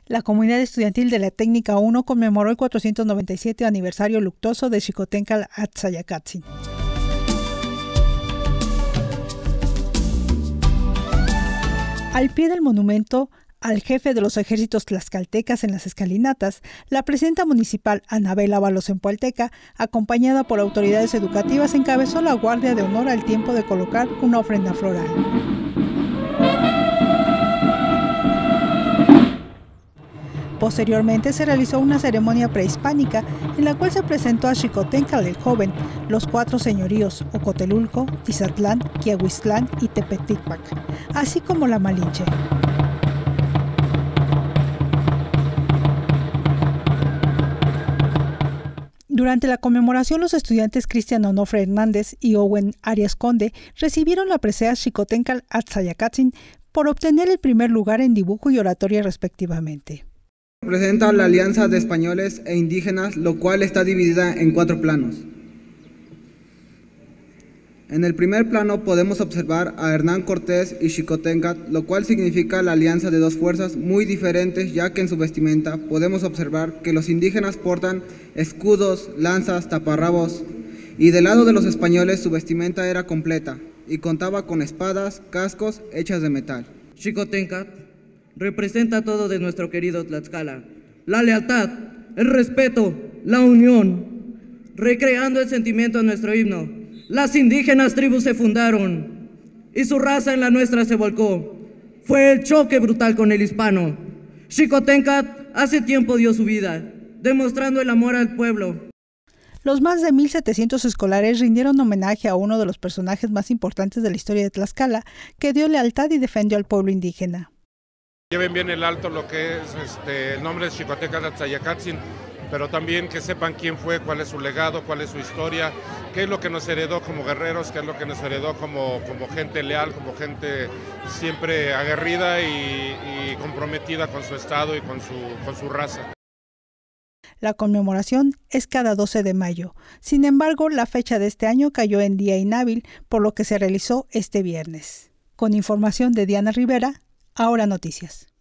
La comunidad estudiantil de la Técnica 1 conmemoró el 497 aniversario luctuoso de Xicoténcatl Atzayacátzin. Al pie del monumento al jefe de los ejércitos tlaxcaltecas en las escalinatas, la presidenta municipal Anabel Ábalos Empualteca, acompañada por autoridades educativas, encabezó la guardia de honor al tiempo de colocar una ofrenda floral. Posteriormente se realizó una ceremonia prehispánica en la cual se presentó a Xicoténcatl el joven, los 4 señoríos Ocotelulco, Tizatlán, Quiahuiztlán y Tepeticpac, así como la Malinche. Durante la conmemoración, los estudiantes Cristian Onofre Hernández y Owen Arias Conde recibieron la presea Xicoténcatl Atzayacátzin por obtener el primer lugar en dibujo y oratoria respectivamente. Representa la alianza de españoles e indígenas, lo cual está dividida en 4 planos. En el primer plano podemos observar a Hernán Cortés y Xicoténcatl, lo cual significa la alianza de 2 fuerzas muy diferentes, ya que en su vestimenta podemos observar que los indígenas portan escudos, lanzas, taparrabos, y del lado de los españoles su vestimenta era completa y contaba con espadas, cascos hechas de metal. Xicoténcatl representa todo de nuestro querido Tlaxcala: la lealtad, el respeto, la unión, recreando el sentimiento de nuestro himno. Las indígenas tribus se fundaron y su raza en la nuestra se volcó. Fue el choque brutal con el hispano. Xicoténcatl hace tiempo dio su vida, demostrando el amor al pueblo. Los más de 1,700 escolares rindieron homenaje a uno de los personajes más importantes de la historia de Tlaxcala, que dio lealtad y defendió al pueblo indígena. Lleven bien el alto lo que es el nombre de Xicoténcatl Atzayacátzin, pero también que sepan quién fue, cuál es su legado, cuál es su historia, qué es lo que nos heredó como guerreros, qué es lo que nos heredó como gente leal, como gente siempre aguerrida y comprometida con su estado y con su raza. La conmemoración es cada 12 de mayo. Sin embargo, la fecha de este año cayó en día inhábil, por lo que se realizó este viernes. Con información de Diana Rivera, Ahora Noticias.